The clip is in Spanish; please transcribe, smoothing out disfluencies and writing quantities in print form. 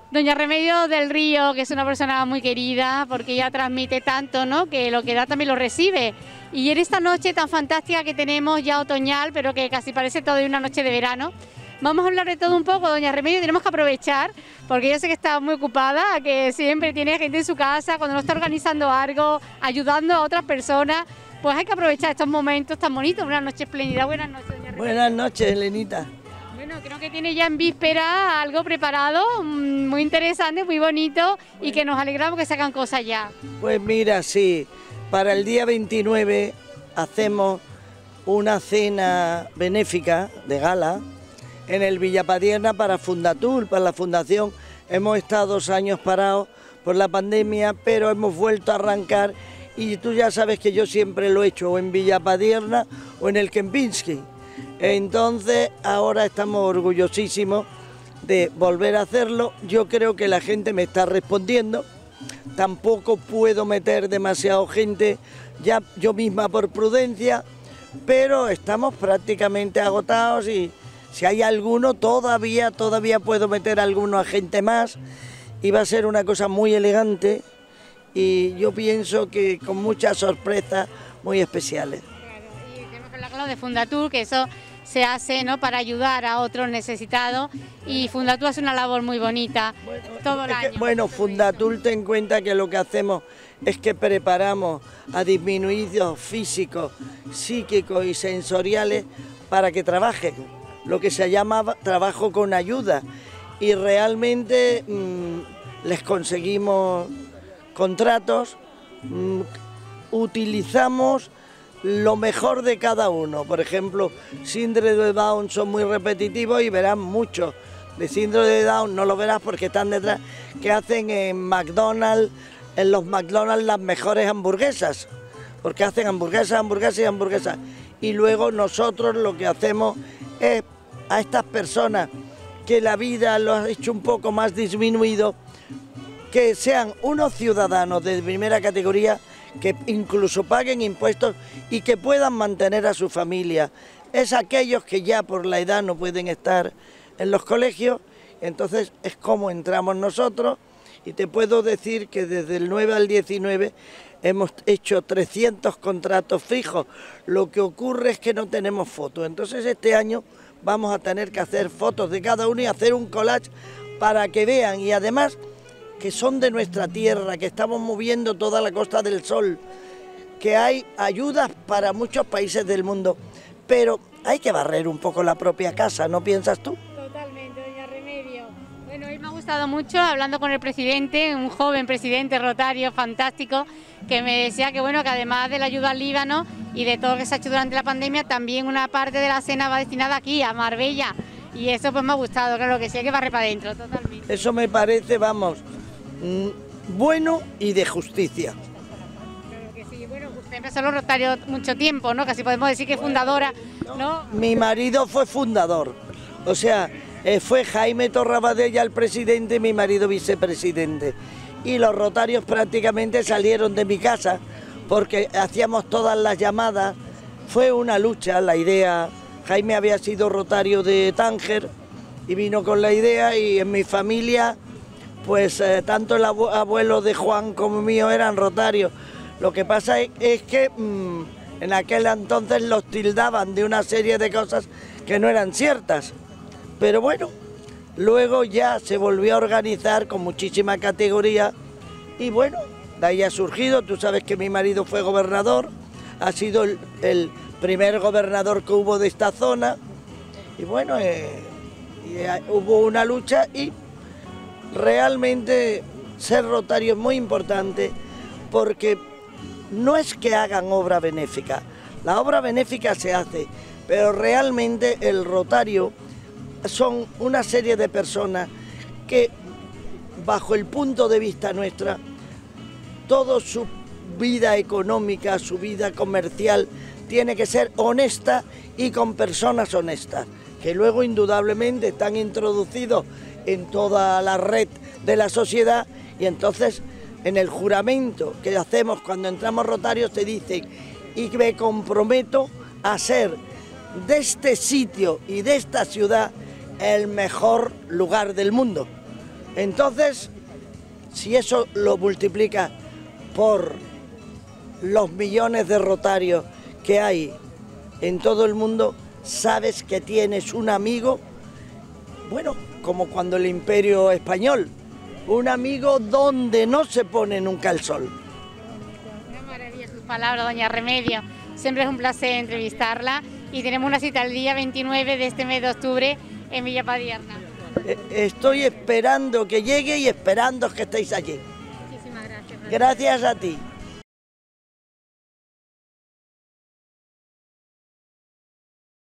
Doña Remedios del Río, que es una persona muy querida, porque ella transmite tanto, ¿no?, que lo que da también lo recibe. Y en esta noche tan fantástica que tenemos, ya otoñal, pero que casi parece todavía una noche de verano, vamos a hablar de todo un poco, doña Remedios. Tenemos que aprovechar, porque yo sé que está muy ocupada, que siempre tiene gente en su casa, cuando no está organizando algo, ayudando a otras personas, pues hay que aprovechar estos momentos tan bonitos. Una noche espléndida. Buenas noches, doña Remedios. Buenas noches, Elenita. Bueno, creo que tiene ya en víspera algo preparado, muy interesante, muy bonito, y que nos alegramos que sacan cosas ya. Pues mira, sí, para el día 29 hacemos una cena benéfica de gala en el Villapadierna para Fundatur, para la Fundación. Hemos estado 2 años parados por la pandemia, pero hemos vuelto a arrancar y tú ya sabes que yo siempre lo he hecho o en Villapadierna o en el Kempinski. Entonces ahora estamos orgullosísimos de volver a hacerlo. Yo creo que la gente me está respondiendo. Tampoco puedo meter demasiado gente ya yo misma por prudencia, pero estamos prácticamente agotados y si hay alguno todavía puedo meter alguno agente más y va a ser una cosa muy elegante y yo pienso que con muchas sorpresas muy especiales. Y tenemos que hablar con lo de Fundatur, que eso se hace, ¿no?, para ayudar a otros necesitados, y Fundatur hace una labor muy bonita todo el año. Bueno, Fundatur, ten en cuenta que lo que hacemos es que preparamos a disminuidos físicos, psíquicos y sensoriales para que trabajen, lo que se llama trabajo con ayuda, y realmente les conseguimos contratos, utilizamos lo mejor de cada uno. Por ejemplo, síndrome de Down son muy repetitivos y verán muchos de síndrome de Down, no lo verás porque están detrás, que hacen en McDonald's, en los McDonald's las mejores hamburguesas, porque hacen hamburguesas, hamburguesas y hamburguesas. Y luego nosotros lo que hacemos es a estas personas que la vida los ha hecho un poco más disminuido, que sean unos ciudadanos de primera categoría, que incluso paguen impuestos y que puedan mantener a su familia. Es aquellos que ya por la edad no pueden estar en los colegios, entonces es como entramos nosotros y te puedo decir que desde el 9 al 19 hemos hecho 300 contratos fijos. Lo que ocurre es que no tenemos fotos, entonces este año vamos a tener que hacer fotos de cada uno y hacer un collage para que vean, y además que son de nuestra tierra, que estamos moviendo toda la Costa del Sol, que hay ayudas para muchos países del mundo, pero hay que barrer un poco la propia casa, ¿no piensas tú? Totalmente, doña Remedios. Bueno, hoy me ha gustado mucho, hablando con el presidente, un joven presidente rotario fantástico, que me decía que bueno, que además de la ayuda al Líbano y de todo lo que se ha hecho durante la pandemia, también una parte de la cena va destinada aquí, a Marbella, y eso pues me ha gustado, claro que sí, hay que barrer para adentro, totalmente. Eso me parece, vamos, bueno y de justicia. Claro que sí. Bueno, usted empezó los Rotarios mucho tiempo, ¿no? Casi podemos decir que fundadora, ¿no? Mi marido fue fundador, o sea, fue Jaime Torrabadella el presidente y mi marido vicepresidente. Y los Rotarios prácticamente salieron de mi casa porque hacíamos todas las llamadas. Fue una lucha, la idea. Jaime había sido rotario de Tánger y vino con la idea, y en mi familia pues tanto el abuelo de Juan como mío eran rotarios. Lo que pasa es que en aquel entonces los tildaban de una serie de cosas que no eran ciertas. Pero bueno, luego ya se volvió a organizar con muchísima categoría y bueno, de ahí ha surgido. Tú sabes que mi marido fue gobernador, ha sido el primer gobernador que hubo de esta zona y bueno, hubo una lucha y realmente ser rotario es muy importante porque no es que hagan obra benéfica, la obra benéfica se hace, pero realmente el rotario son una serie de personas que bajo el punto de vista nuestra, toda su vida económica, su vida comercial tiene que ser honesta y con personas honestas, que luego indudablemente están introducidos en toda la red de la sociedad y entonces en el juramento que hacemos cuando entramos rotarios te dicen y me comprometo a ser de este sitio y de esta ciudad el mejor lugar del mundo. Entonces, si eso lo multiplicas por los millones de rotarios que hay en todo el mundo, sabes que tienes un amigo, bueno, como cuando el Imperio Español, un amigo donde no se pone nunca el sol. Una maravilla sus palabras, doña Remedio. Siempre es un placer entrevistarla y tenemos una cita el día 29 de este mes de octubre en Villa Padierna. Estoy esperando que llegue y esperando que estéis allí. Muchísimas gracias. Gracias a ti.